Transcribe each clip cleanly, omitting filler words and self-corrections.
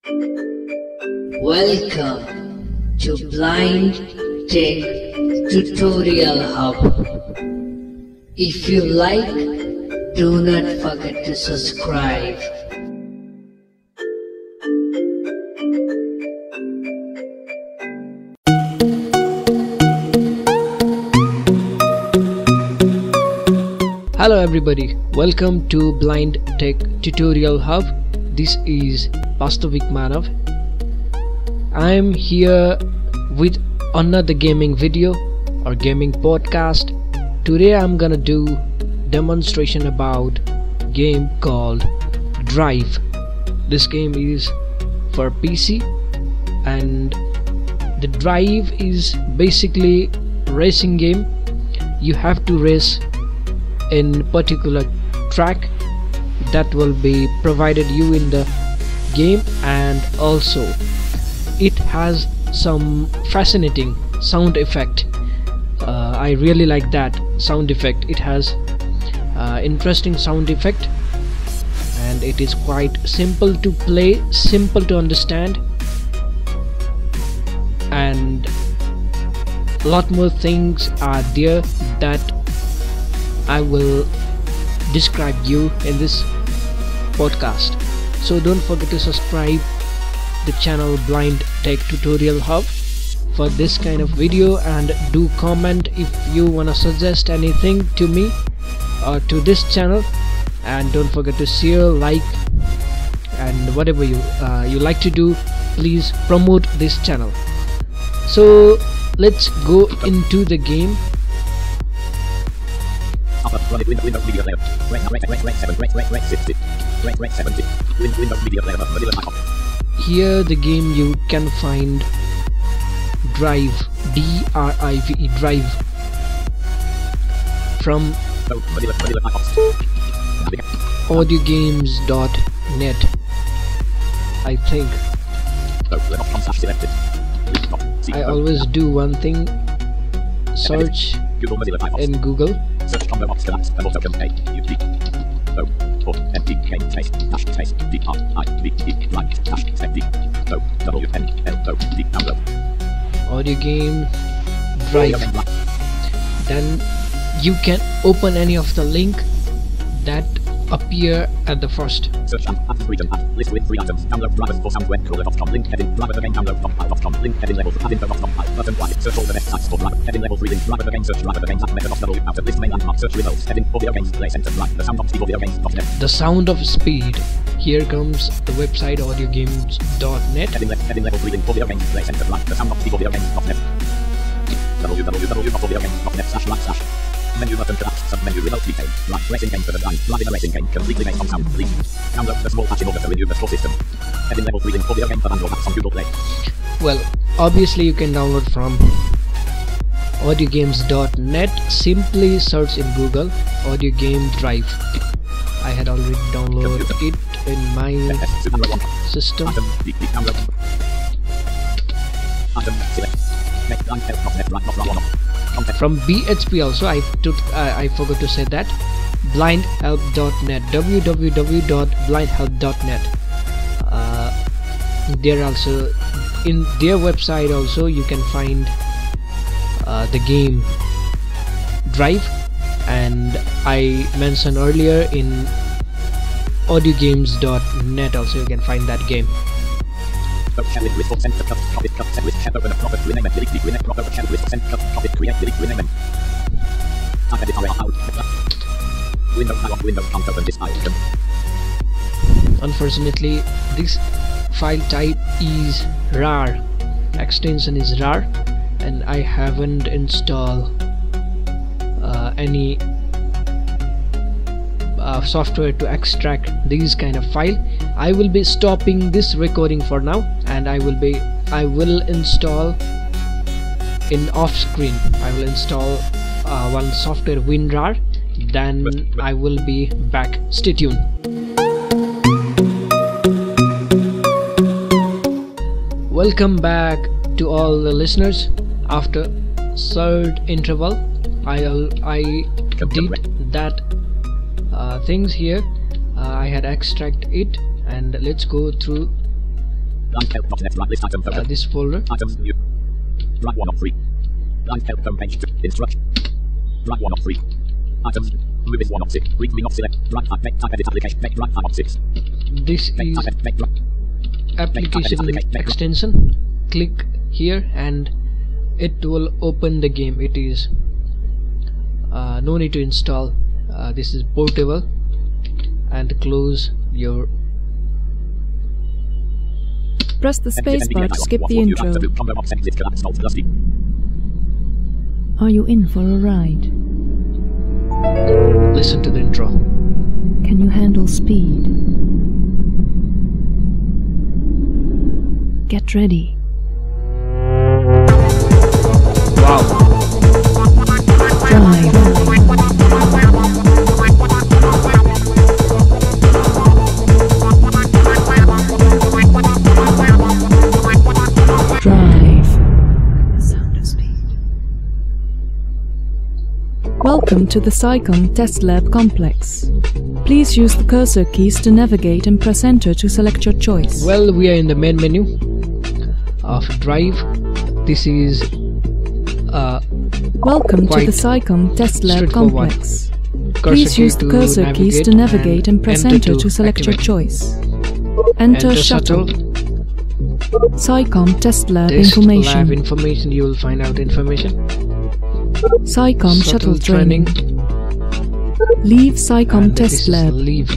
Welcome to Blind Tech Tutorial Hub. If you like, do not forget to subscribe. Hello everybody, welcome to Blind Tech Tutorial Hub. This is Vastovik Manav. I am here with another gaming video or gaming podcast. Today I'm gonna do demonstration about game called Drive. This game is for PC and the Drive is basically racing game. You have to race in particular track that will be provided you in the game, and also it has some fascinating sound effect. I really like that sound effect. It has interesting sound effect and it is quite simple to play, simple to understand, and a lot more things are there that I will describe you in this podcast. So don't forget to subscribe the channel Blind Tech Tutorial Hub for this kind of video, and do comment if you wanna suggest anything to me or to this channel, and don't forget to share, like, and whatever you like to do, please promote this channel. So let's go into the game. Here the game you can find Drive, D-R-I-V-E, Drive, from audiogames.net, I think. I always do one thing, search in Google. Search combo box collapse and auto compare UT O or NTK taste dash taste DRIVE dash SETD O WNLO D download Audio game Drive. Then you can open any of the link that appear at the first. Search and add region add list with 3 items. Download drivers for soundwebcrawler.com. Link heading driver game download from file.com. Link heading levels add info.com file button quiet. Search all the best sites for driver heading level 3 link driver game search driver games app method of W out of list main landmark search results heading audio games play center right the sound of speed audio games.net. The sound of speed. Here comes the website audiogames.net. Heading level 3 link audio games play center right the sound of speed audio games.net. www.audiogames.net/right/ menu button collapse submenu results detail right racing game for the drive live in a racing game completely based on sound please download the small patch in order to renew the score system. Heading level 3 link audio game for Android apps on Google Play. Well, obviously you can download from audiogames.net. Simply search in Google audio game Drive. I had already downloaded it in my system. From BHP also I forgot to say that, blindhelp.net, www.blindhelp.net. There also, in their website also you can find the game Drive, and I mentioned earlier in audiogames.net also you can find that game. Unfortunately, this file type is RAR, extension is RAR, and I haven't installed any software to extract these kind of file. I will be stopping this recording for now, and I will install in off screen. I will install one software, WinRAR, then I will be back. Stay tuned. Welcome back to all the listeners. After third interval, I did that things here. I had extract it, and let's go through Blind help not net. Right list item photo. this folder. Items new. Right 1 of 3. Blind help home page 2. Instruction. Right 1 of 3. Items. Moving 1 of 6. Read me not select. Right type edit application. Right 5 of 6. This is application extension. Click here and it will open the game. It is no need to install. This is portable. And close your. Press the spacebar to skip the intro. Are you in for a ride? Listen to the intro. Can you handle speed? Get ready. Wow. Drive. Sound of speed. Welcome to the SciComm Test Lab complex. Please use the cursor keys to navigate and press enter to select your choice. Well, we are in the main menu of Drive. This is welcome to the SciComm Test Lab complex. Please use the cursor keys to navigate and press enter to select your choice. Enter shuttle. SciComm Test Lab information. You will find out information. SciComm shuttle training. Leave SciComm Test Lab. Leave.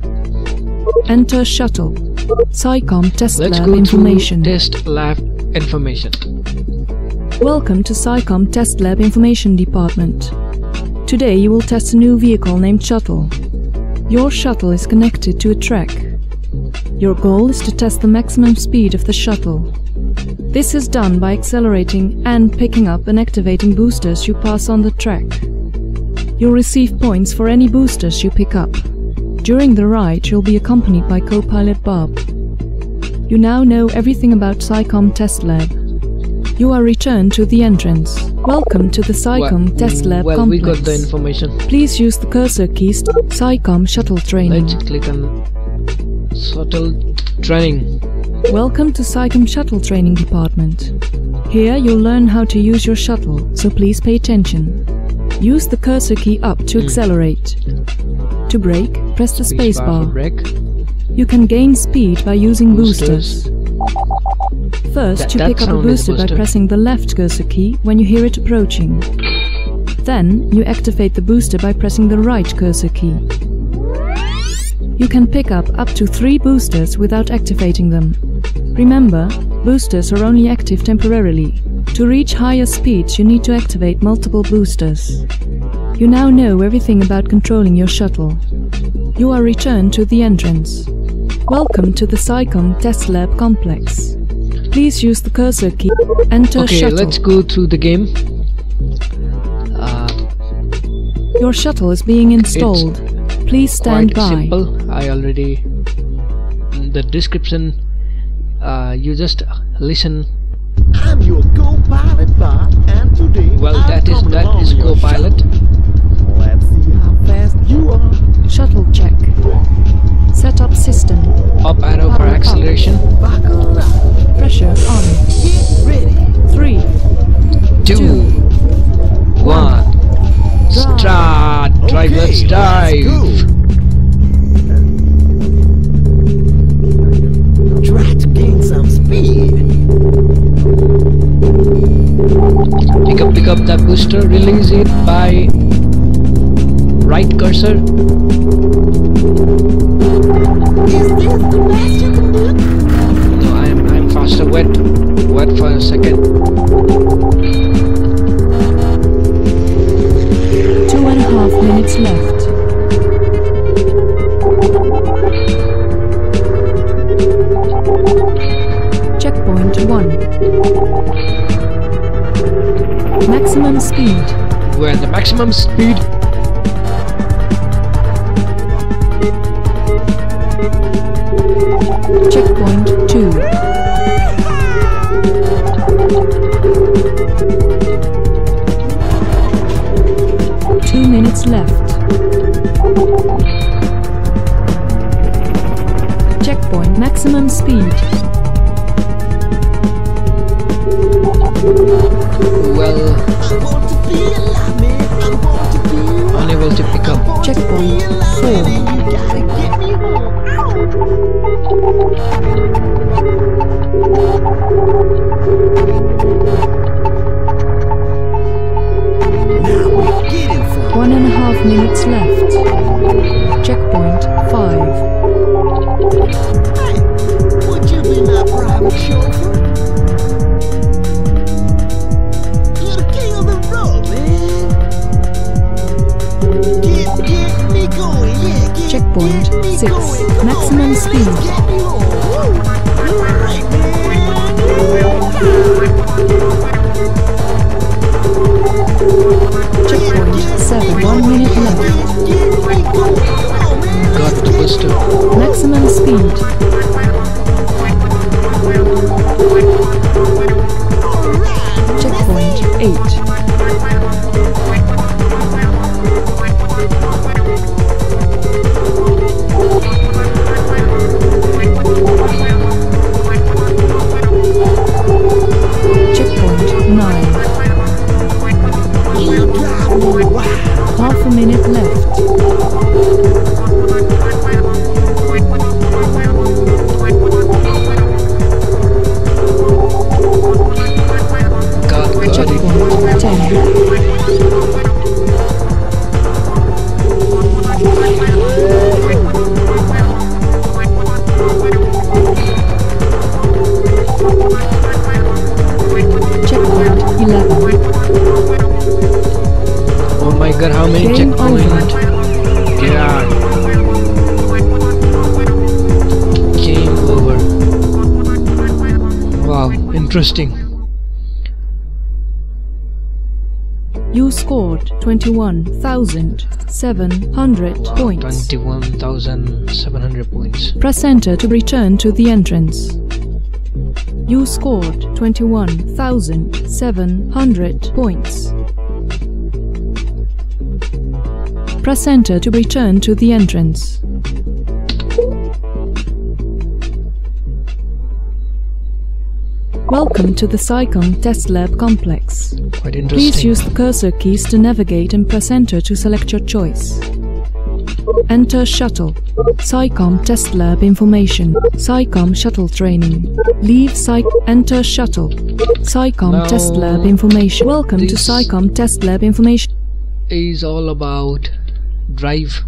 Enter shuttle. SciComm Test Let's Lab go information. To Test Lab information. Welcome to SciComm Test Lab Information Department. Today you will test a new vehicle named Shuttle. Your shuttle is connected to a track. Your goal is to test the maximum speed of the shuttle. This is done by accelerating and picking up and activating boosters you pass on the track. You'll receive points for any boosters you pick up. During the ride, you'll be accompanied by co-pilot Bob. You now know everything about SciComm Test Lab. You are returned to the entrance. Welcome to the SciComm Test Lab complex. We got the information. Please use the cursor keys to SciComm Shuttle Training. Let's click on Shuttle Training. Welcome to SciComm Shuttle Training Department. Here you'll learn how to use your shuttle, so please pay attention. Use the cursor key up to accelerate. To brake, press the spacebar. You can gain speed by using boosters. First, you pick up a booster by pressing the left cursor key when you hear it approaching. Then, you activate the booster by pressing the right cursor key. You can pick up to 3 boosters without activating them. Remember, boosters are only active temporarily. To reach higher speeds, you need to activate multiple boosters. You now know everything about controlling your shuttle. You are returned to the entrance. Welcome to the SciComm Test Lab complex. Please use the cursor key. Enter shuttle. Let's go through the game. Your shuttle is being installed. Please stand by. Simple. I already in the description. You just listen. I'm your co-pilot Bob, and today that is co-pilot. Let's see how fast you are. Shuttle check. Set up system. Up arrow for acceleration. Buckle up. Pressure on. Get ready. 3, 2, 1. Start. Drive. Okay, Let's drive. Let's go. Try to gain some speed. Pick up that booster. Release it by right cursor. Is this the best you can do? No, I'm faster. Wait for a second. 2.5 minutes left. Checkpoint 1. Maximum speed. We're at the maximum speed. Checkpoint 2. Minutes left. Checkpoint maximum speed. Well, unable to pick up. Checkpoint 4. Now we're getting some. 1.5 minutes left. Checkpoint 5. Hey, would you be my private chauffeur? You're the king of the road, man. Get me going, yeah. Checkpoint get me 6. going. Come on, Maximum man, speed. let's get me home. Woo. Right, man. Checkpoint 7. 1 minute left. Get me going. Come on, man. Got the booster. Maximum speed. Checkpoint 8. Checkpoint 9. You drive me wild. Half a minute left. Got it. Checkpoint 10. Checkpoint 11. Oh my god, how many Game checkpoints? Yeah. Game over. Wow, interesting. You scored 21,700 points. 21,700 points. Press enter to return to the entrance. You scored 21,700 points. Press enter to return to the entrance. Welcome to the SciComm Test Lab complex. Quite interesting. Please use the cursor keys to navigate and press enter to select your choice. Enter shuttle. SciComm Test Lab information. SciComm shuttle training. Leave Enter shuttle. SciComm Now, Test Lab information. Welcome to this- SciComm Test Lab information. Is all about Drive,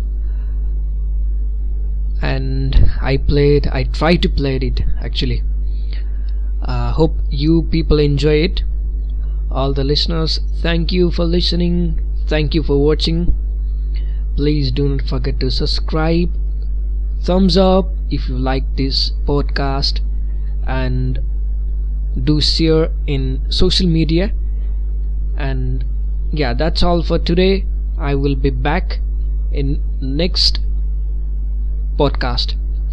and I tried to play it actually. Hope you people enjoy it. All the listeners, thank you for listening, thank you for watching. Please do not forget to subscribe, thumbs up if you like this podcast, and do share in social media. And yeah, that's all for today. I will be back in next podcast.